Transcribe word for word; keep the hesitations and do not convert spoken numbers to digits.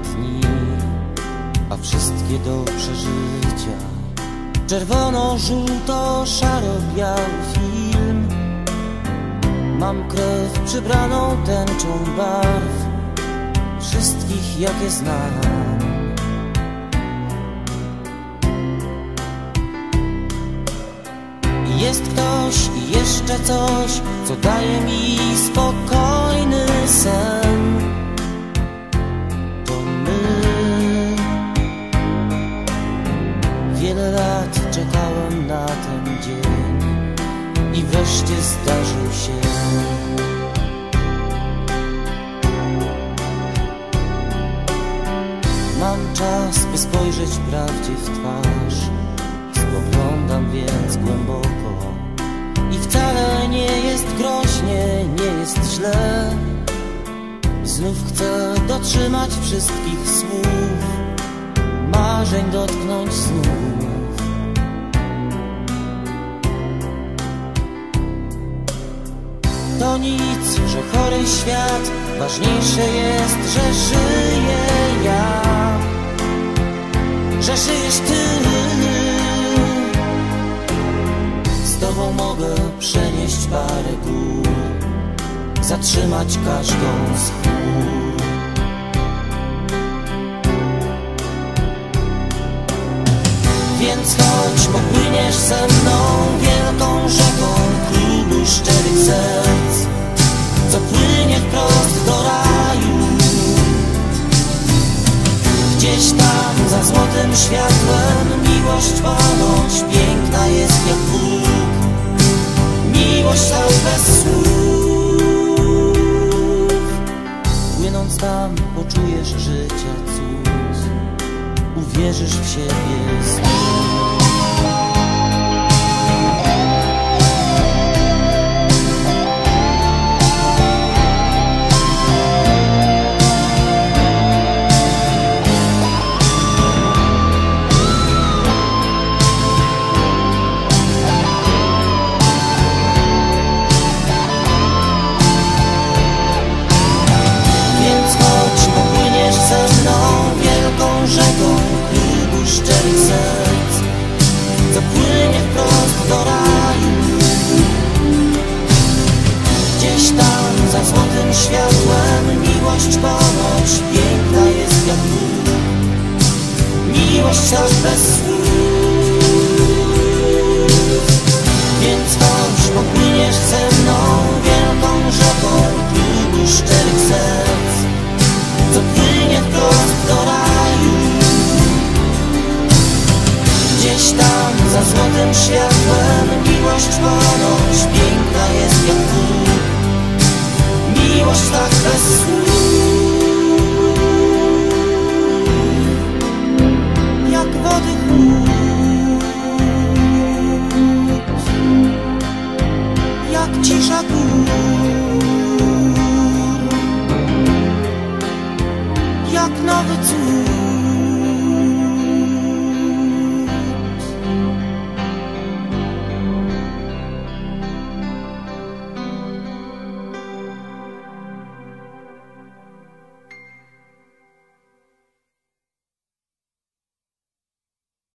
dni, a wszystkie do przeżycia. Czerwono, żółto, szaro, biały film. Mam krew przybraną tęczą barw, wszystkich jakie znam. Jest ktoś i jeszcze coś, co daje mi spokojny sen. To my. Wiele lat czekałem na ten dzień i wreszcie zdarzył się. Mam czas, by spojrzeć prawdzie w twarz. Spoglądam więc głęboko i wcale nie jest groźnie, nie jest źle. Znów chcę dotrzymać wszystkich słów, marzeń dotknąć znów. To nic, że chory świat, ważniejsze jest, że żyję ja, że żyjesz ty. Z tobą mogę przenieść parę gór, zatrzymać każdą z chmur. Więc chodź, popłyniesz ze mną wielką rzeką klubu szczerych serc, co płynie wprost do raju. Gdzieś tam za złotym światłem miłość ponoć piękna jest jak Bóg. Miłość tak bez słów. Płynąc tam poczujesz życia cud, uwierzysz w siebie znów. Szczerych serc, co płynie wprost do raju. Gdzieś tam za złotym światłem miłość ponoć piękna jest jak Bóg. Miłość tak bez słów. Więc chodź, popłyniesz ze mną wielką rzeką klubu szczerych serc, co płynie wprost do raju. Gdzieś tam za złotym światłem miłość ponoć piękna jest jak Bóg. Miłość tak bez słów. Jak wody chłód, jak cisza gór, jak nowy cud.